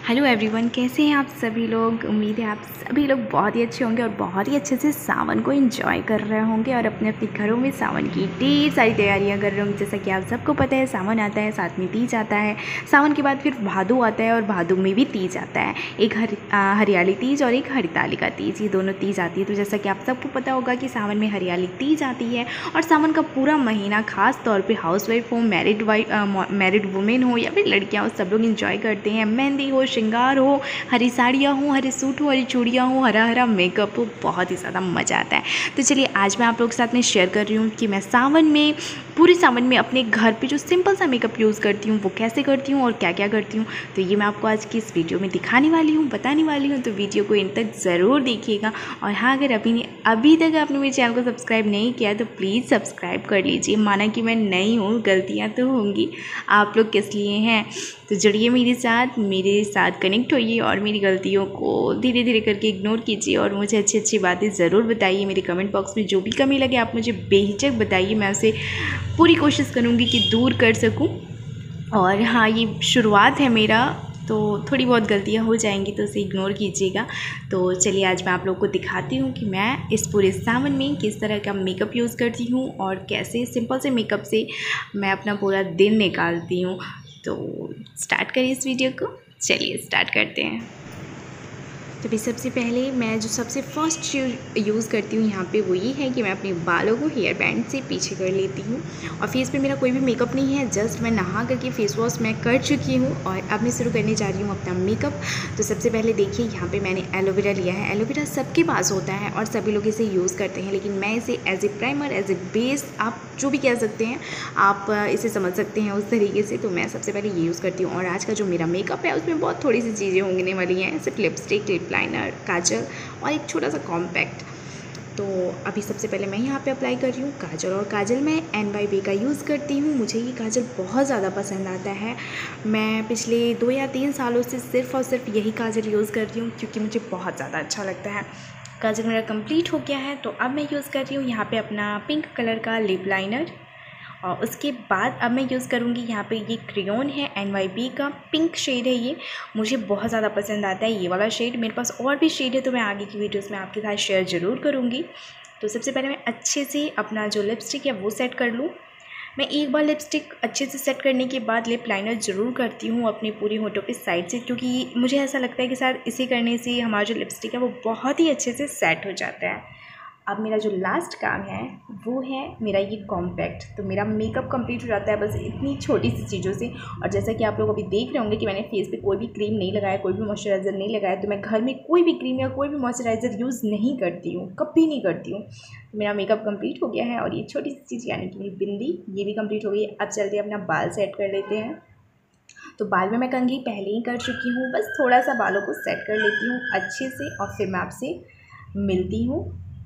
Hello everyone, कैसे हैं आप सभी लोग। उम्मीद है आप सभी लोग बहुत ही अच्छे होंगे और बहुत ही अच्छे से सावन को एंजॉय कर रहे होंगे और अपने अपने घरों में सावन की ढेर सारी तैयारियां कर रहे होंगे। जैसा कि आप सबको पता है, सावन आता है, साथ में तीज आता है, सावन के बाद फिर भादो आता है और भादो में भी तीज आता है। एक हरियाली तीज और एक हरितालिका तीज, ये दोनों तीज आती है। तो जैसा कि आप सबको पता होगा कि सावन में हरियाली तीज आती है और सावन का पूरा महीना खास तौर पर हाउस वाइफ हो, मैरिड वुमेन हो या फिर लड़कियाँ हो, सब लोग इंजॉय करते हैं। मेहंदी हो, श्रृंगार हो, हरी साड़ियाँ हो, हरे सूट हो, हरी चूड़ियाँ हो, हरा हरा मेकअप हो, बहुत ही ज़्यादा मज़ा आता है। तो चलिए आज मैं आप लोगों के साथ में शेयर कर रही हूँ कि मैं सावन में, पूरे सावन में अपने घर पे जो सिंपल सा मेकअप यूज़ करती हूँ वो कैसे करती हूँ और क्या क्या करती हूँ। तो ये मैं आपको आज की इस वीडियो में दिखाने वाली हूँ, बताने वाली हूँ। तो वीडियो को इन तक ज़रूर देखिएगा। और हाँ, अगर अभी तक आपने मेरे चैनल को सब्सक्राइब नहीं किया तो प्लीज़ सब्सक्राइब कर लीजिए। माना कि मैं नई हूँ, गलतियाँ तो होंगी, आप लोग किस लिए हैं। तो जुड़िए मेरे साथ कनेक्ट होइए और मेरी गलतियों को धीरे धीरे करके इग्नोर कीजिए और मुझे अच्छी अच्छी बातें ज़रूर बताइए। मेरे कमेंट बॉक्स में जो भी कमी लगे आप मुझे बेहिचक बताइए, मैं उसे पूरी कोशिश करूँगी कि दूर कर सकूँ। और हाँ, ये शुरुआत है मेरा, तो थोड़ी बहुत गलतियाँ हो जाएंगी तो उसे इग्नोर कीजिएगा। तो चलिए आज मैं आप लोगों को दिखाती हूँ कि मैं इस पूरे सावन में किस तरह का मेकअप यूज़ करती हूँ और कैसे सिंपल से मेकअप से मैं अपना पूरा दिन निकालती हूँ। तो स्टार्ट करिए इस वीडियो को, चलिए स्टार्ट करते हैं। तो भी सबसे पहले मैं जो सबसे फर्स्ट यूज़ करती हूँ यहाँ पे वो ये है कि मैं अपने बालों को हेयर बैंड से पीछे कर लेती हूँ। और फेस पे मेरा कोई भी मेकअप नहीं है, जस्ट मैं नहा करके फेस वॉश मैं कर चुकी हूँ और अब मैं शुरू करने जा रही हूँ अपना मेकअप। तो सबसे पहले देखिए यहाँ पे मैंने एलोवेरा लिया है। एलोवेरा सबके पास होता है और सभी लोग इसे यूज़ करते हैं, लेकिन मैं इसे as a primer, as a base, आप जो भी कह सकते हैं, आप इसे समझ सकते हैं उस तरीके से। तो मैं सबसे पहले ये यूज़ करती हूँ। और आज का जो मेरा मेकअप है उसमें बहुत थोड़ी सी चीज़ें होने वाली हैं, सिर्फ लिपस्टिक, लिप लाइनर, काजल और एक छोटा सा कॉम्पैक्ट। तो अभी सबसे पहले मैं यहाँ पे अप्लाई कर रही हूँ काजल। और काजल मैं NYB का यूज़ करती हूँ। मुझे ये काजल बहुत ज़्यादा पसंद आता है। मैं पिछले 2 या 3 सालों से सिर्फ़ और सिर्फ यही काजल यूज़ करती हूँ क्योंकि मुझे बहुत ज़्यादा अच्छा लगता है। काजल मेरा कंप्लीट हो गया है। तो अब मैं यूज़ कर रही हूँ यहाँ पे अपना पिंक कलर का लिप लाइनर। और उसके बाद अब मैं यूज़ करूँगी यहाँ पे ये क्रेयॉन है, NYB का पिंक शेड है। ये मुझे बहुत ज़्यादा पसंद आता है ये वाला शेड। मेरे पास और भी शेड है तो मैं आगे की वीडियोस में आपके साथ शेयर ज़रूर करूँगी। तो सबसे पहले मैं अच्छे से अपना जो लिपस्टिक है वो सेट कर लूँ। मैं एक बार लिपस्टिक अच्छे से सेट करने के बाद लिप लाइनर ज़रूर करती हूँ अपने पूरे होठों पे साइड से, क्योंकि मुझे ऐसा लगता है कि शायद इसे करने से हमारा जो लिपस्टिक है वो बहुत ही अच्छे से सेट हो जाता है। अब मेरा जो लास्ट काम है वो है मेरा ये कॉम्पैक्ट। तो मेरा मेकअप कंप्लीट हो जाता है बस इतनी छोटी सी चीज़ों से। और जैसा कि आप लोग अभी देख रहे होंगे कि मैंने फेस पे कोई भी क्रीम नहीं लगाया, कोई भी मॉइस्चराइज़र नहीं लगाया। तो मैं घर में कोई भी क्रीम या कोई भी मॉइस्चराइज़र यूज़ नहीं करती हूँ, कभी नहीं करती हूँ। तो मेरा मेकअप कंप्लीट हो गया है और ये छोटी सी चीज़ यानी कि मेरी बिंदी ये भी कंप्लीट हो गई। अब चलते हैं अपना बाल सेट कर लेते हैं। तो बाल में मैं कंघी पहले ही कर चुकी हूँ, बस थोड़ा सा बालों को सेट कर लेती हूँ अच्छे से और फिर मैं आपसे मिलती हूँ।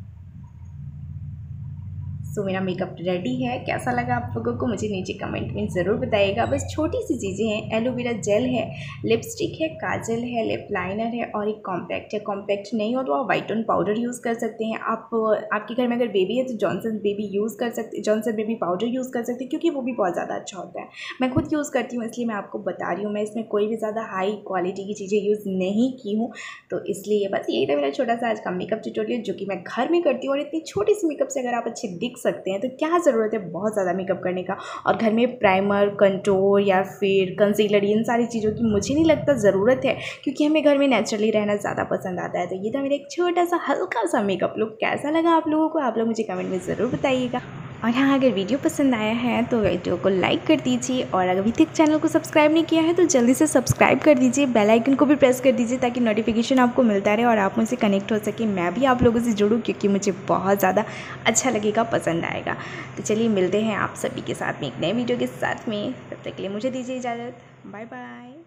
सो मेरा मेकअप रेडी है। कैसा लगा आप लोगों को मुझे नीचे कमेंट में ज़रूर बताइएगा। बस छोटी सी चीज़ें हैं, एलोवेरा जेल है, लिपस्टिक है, काजल है, लिप लाइनर है और एक कॉम्पैक्ट है। कॉम्पैक्ट नहीं हो तो आप वाइट टोन पाउडर यूज़ कर सकते हैं। आपके घर में अगर बेबी है तो जॉनसन बेबी यूज़ कर सकते, जॉनसन बेबी पाउडर यूज़ कर सकते हैं क्योंकि वो भी बहुत ज़्यादा अच्छा होता है। मैं खुद यूज़ करती हूँ इसलिए मैं आपको बता रही हूँ। मैं इसमें कोई भी ज़्यादा हाई क्वालिटी की चीज़ें यूज़ नहीं की हूँ। तो इसलिए बस यही था मेरा छोटा सा आज का मेकअप ट्यूटोरियल जो कि मैं घर में करती हूँ। और इतनी छोटी सी मेकअप से अगर आप अच्छे दिख सकते हैं तो क्या ज़रूरत है बहुत ज़्यादा मेकअप करने का। और घर में प्राइमर, कंटूर या फिर कंसीलर, इन सारी चीज़ों की मुझे नहीं लगता ज़रूरत है क्योंकि हमें घर में नेचुरली रहना ज़्यादा पसंद आता है। तो ये था मेरा एक छोटा सा हल्का सा मेकअप लुक। कैसा लगा आप लोगों को, आप लोग मुझे कमेंट में ज़रूर बताइएगा। और हाँ, अगर वीडियो पसंद आया है तो वीडियो को लाइक कर दीजिए और अगर अभी तक चैनल को सब्सक्राइब नहीं किया है तो जल्दी से सब्सक्राइब कर दीजिए, बेल आइकन को भी प्रेस कर दीजिए ताकि नोटिफिकेशन आपको मिलता रहे और आप मुझसे कनेक्ट हो सके, मैं भी आप लोगों से जुड़ूँ क्योंकि मुझे बहुत ज़्यादा अच्छा लगेगा, पसंद आएगा। तो चलिए मिलते हैं आप सभी के साथ में एक नए वीडियो के साथ में। तब तक के लिए मुझे दीजिए इजाज़त। Bye bye.